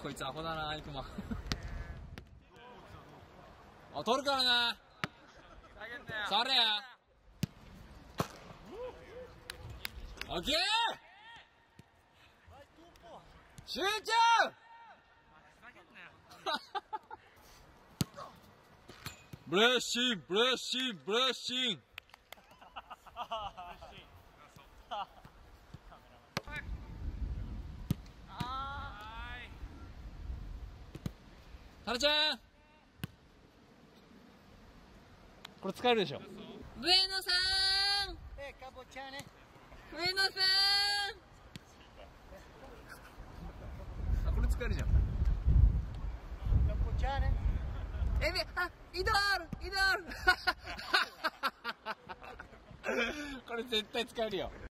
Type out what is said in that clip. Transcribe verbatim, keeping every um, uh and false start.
こいつアホだな、いくま。あ、取るからな。触れや。オッケー。集中。ブレッシン、ブレッシン、ブレッシン。タラちゃん、これ使えるでしょ。 ブエノさん、 え、かぼちゃね。 ブエノさん。 あ、これ使えるじゃん。 かぼちゃね。 えべ、あ、イドール、イドール。 これ絶対使えるよ。